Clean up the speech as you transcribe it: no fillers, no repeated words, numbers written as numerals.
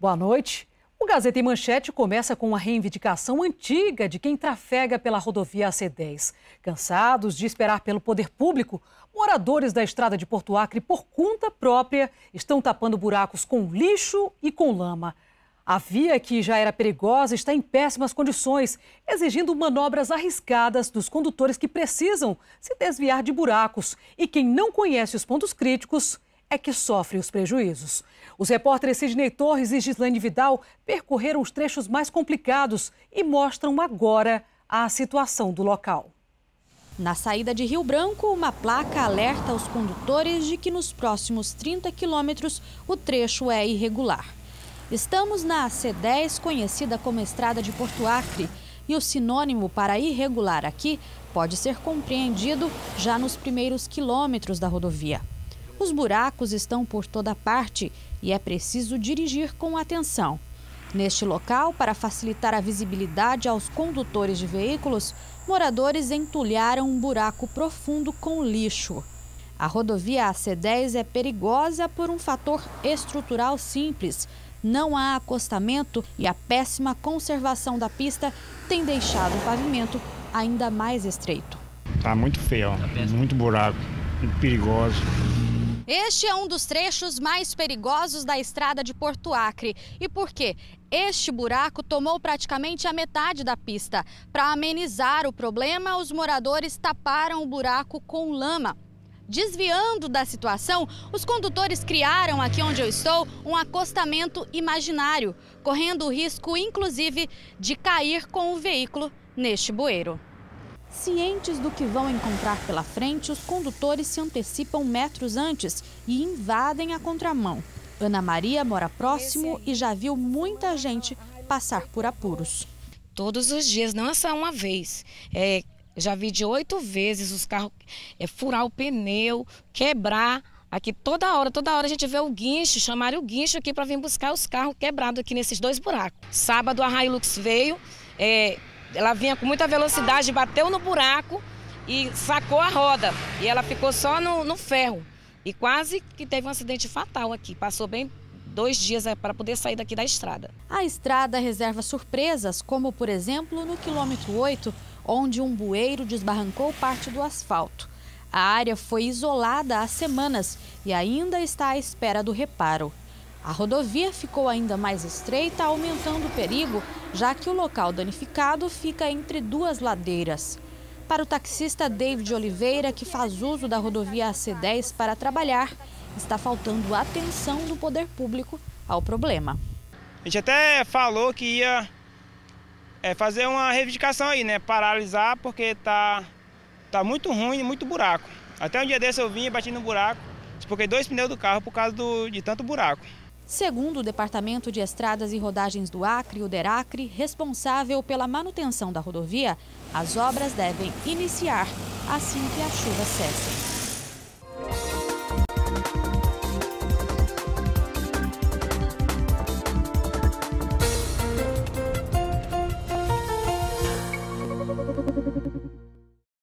Boa noite. O Gazeta em Manchete começa com uma reivindicação antiga de quem trafega pela rodovia AC10. Cansados de esperar pelo poder público, moradores da estrada de Porto Acre, por conta própria, estão tapando buracos com lixo e com lama. A via, que já era perigosa, está em péssimas condições, exigindo manobras arriscadas dos condutores que precisam se desviar de buracos. E quem não conhece os pontos críticos é que sofre os prejuízos. Os repórteres Sidney Torres e Gislaine Vidal percorreram os trechos mais complicados e mostram agora a situação do local. Na saída de Rio Branco, uma placa alerta os condutores de que nos próximos 30 quilômetros o trecho é irregular. Estamos na AC10, conhecida como Estrada de Porto Acre, e o sinônimo para irregular aqui pode ser compreendido já nos primeiros quilômetros da rodovia. Os buracos estão por toda parte e é preciso dirigir com atenção. Neste local, para facilitar a visibilidade aos condutores de veículos, moradores entulharam um buraco profundo com lixo. A rodovia AC10 é perigosa por um fator estrutural simples. Não há acostamento e a péssima conservação da pista tem deixado o pavimento ainda mais estreito. Tá muito feio, muito buraco, muito perigoso. Este é um dos trechos mais perigosos da estrada de Porto Acre. E por quê? Este buraco tomou praticamente a metade da pista. Para amenizar o problema, os moradores taparam o buraco com lama. Desviando da situação, os condutores criaram, aqui onde eu estou, um acostamento imaginário, correndo o risco, inclusive, de cair com o veículo neste bueiro. Cientes do que vão encontrar pela frente, os condutores se antecipam metros antes e invadem a contramão. Ana Maria mora próximo e já viu muita gente passar por apuros. Todos os dias, não é só uma vez. Já vi de 8 vezes os carros furar o pneu, quebrar. Aqui toda hora a gente vê o guincho, chamaram o guincho aqui para vir buscar os carros quebrados aqui nesses 2 buracos. Sábado a Hilux veio, ela vinha com muita velocidade, bateu no buraco e sacou a roda. E ela ficou só no ferro. E quase que teve um acidente fatal aqui. Passou bem 2 dias para poder sair daqui da estrada. A estrada reserva surpresas, como por exemplo no quilômetro 8, onde um bueiro desbarrancou parte do asfalto. A área foi isolada há semanas e ainda está à espera do reparo. A rodovia ficou ainda mais estreita, aumentando o perigo, já que o local danificado fica entre 2 ladeiras. Para o taxista David Oliveira, que faz uso da rodovia AC10 para trabalhar, está faltando atenção do poder público ao problema. A gente até falou que ia fazer uma reivindicação aí, né? Paralisar, porque tá muito ruim, muito buraco. Até um dia desse eu vim e bati no buraco, despoquei 2 pneus do carro por causa de tanto buraco. Segundo o Departamento de Estradas e Rodagens do Acre, o DERACRE, responsável pela manutenção da rodovia, as obras devem iniciar assim que a chuva cesse.